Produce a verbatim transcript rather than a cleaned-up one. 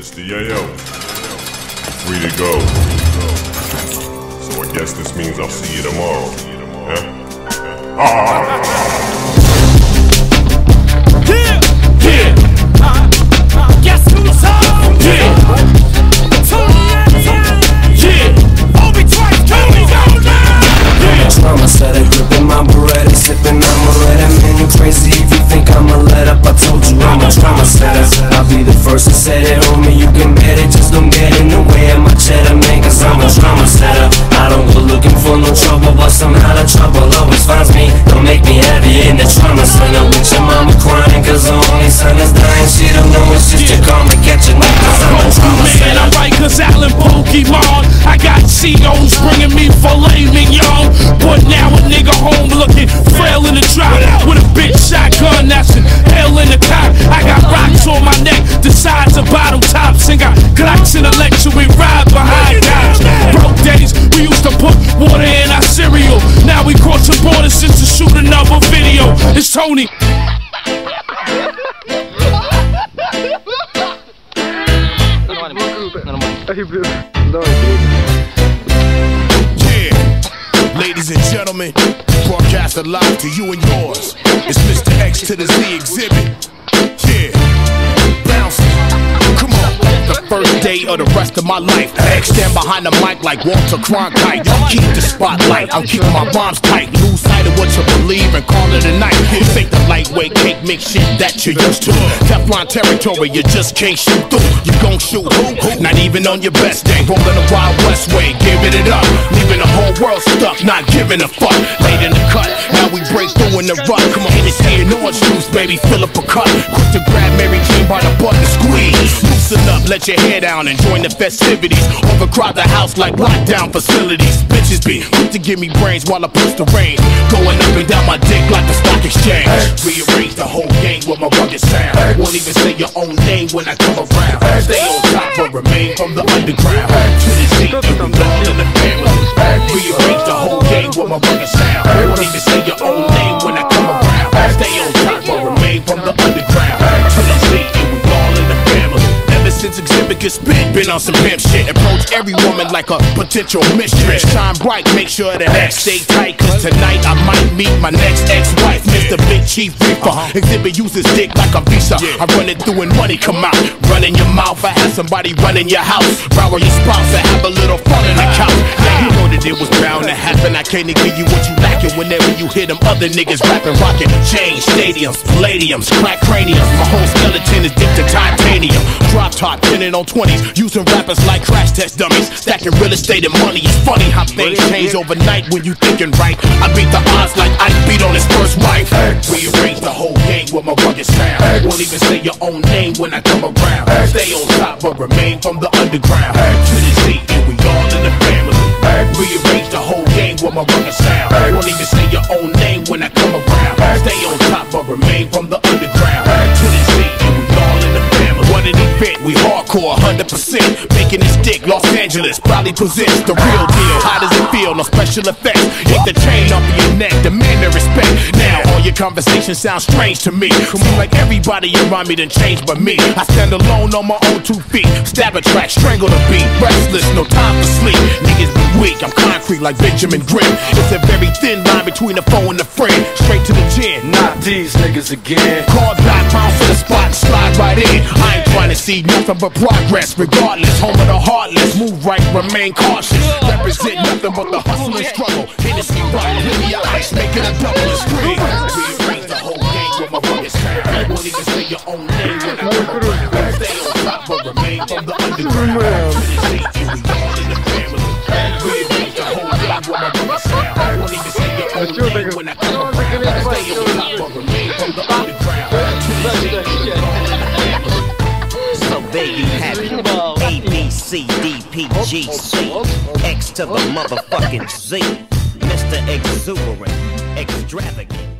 Mister Yayo, free to go. So I guess this means I'll see you tomorrow. Yeah? Ah! Yeah! Yeah! Uh, uh, guess who's home? Yeah! Tony yeah! Obi twice, Tony, go now! Yeah! Trauma set a grip in my Beretta, sipping Amaretta. Man, you crazy if you think I'ma let up. I told you I'm a trauma setter. I'll be the first to set it, homie. You can bet it, just don't get in the way of my cheddar, man, cause I'm a trauma setter. I don't go looking for no trouble, but somehow the trouble always finds me. Don't make me heavy in the trauma center with your mama crying, cause the only son is dying. She don't know it's just your karma catching up, cause I'm a trauma setter. I write cause Alan Pokemon. I got C Os bringing me filet mignon. But now a nigga home looking frail in the drop with a bitch shotgun that's in hell in the cop. I got rocks on my neck, the sides of bottom tops, and got Glocks in the lecture we ride behind cops. Broke days, we used to put water in our cereal. Now we cross the border since to shoot another video. It's Tony. Yeah, ladies and gentlemen, broadcast live to you and yours. It's Mister X to the Z exhibit. Yeah, bouncing. Come on. The first day of the rest of my life, X stand behind the mic like Walter Cronkite. Don't keep the spotlight, I'm keeping my bombs tight. Lose sight of what you believe and call it a night. You think the lightweight cake mix shit that you're used to. Teflon territory, you just can't shoot through. You gon' shoot who? Not even on your best day. Rolling the Wild West way, giving it up. Leaving the whole world stuck, not giving a fuck. Late in the cut, now we break through in the rut. Come on, Hennessy and orange juice, baby, fill up a cup. Quick to grab Mary Jane by the butt and squeeze. Loosen up, let your hair down and join the festivities. Overcrowd the house like lockdown facilities. Bitches be quick to give me brains while I push the rain. Going up and down my dick like the stock exchange. Rearrange the whole gang with my rugged sound. Won't even say your own name when I come around. Stay on top but remain from the underground. To the Z, you belong in the family. Rearrange the whole gang with my rugged sound. Won't even say your own name when I come around. Stay on top but remain from the underground. To the Z, you belong in the family. Since exhibit can spit, been on some pimp shit. Approach every woman like a potential mistress. Shine bright, make sure that X stay tight, cause tonight I might meet my next ex-wife, Mister Big Chief Reaper. Exhibit uses dick like a visa. I run it through and money come out. Run in your mouth, I have somebody run in your house. Rower your spouse and have a little fun in the couch. Now you know that it was bound to happen. I can't give you what you lacking whenever you hear them other niggas rapping, rocking. Chain, stadiums, palladiums, crack craniums. My whole skeleton is dipped to titanium. Drop top pinning on twenties, using rappers like crash test dummies, stacking real estate and money. It's funny how things change overnight when you thinking right. I beat the odds like I beat on his first wife. Rearrange the whole gang with my rugged sound. Won't even say your own name when I come around. Stay on top but remain from the underground. To the Z, and we all in the family. Rearrange the whole gang with my rugged sound. Won't even say your own name when I come around. Stay on top but remain from the underground. To the Z, and we all in the family. What did he fit? We hardcore, one hundred percent. Making this dick, Los Angeles probably possess the real deal. How does it feel? No special effects. Hit the chain off of your neck, demand the respect. Now all your conversations sound strange to me. Seems like everybody around me done changed but me. I stand alone on my own two feet. Stab a track, strangle the beat. Restless, no time for sleep. Niggas be weak, I'm concrete like Benjamin Grimm. It's a very thin line between the foe and the friend. Straight to the chin. Not these niggas again. Call back, bounce to the spot and slide right in. I ain't trying to see nothing but progress. Regardless, home of the heartless. Move right, remain cautious. Represent nothing but the hustle and struggle. Hennessy right, Livia Ice, making a double and scream. Rearrange the whole gang with my rugged sound. Won't even say your own name when I come around. Stay on top but remain from the underground. To the Z, you we all in the family. Rearrange the whole gang with my rugged sound. Won't even say your own name when I come around. Stay on top but remain from the underground. To the Z, you we all in the family. So there you have it, A, B, C, D, P, G, C, X to the motherfucking Z, Mister Exuberant, Extravagant.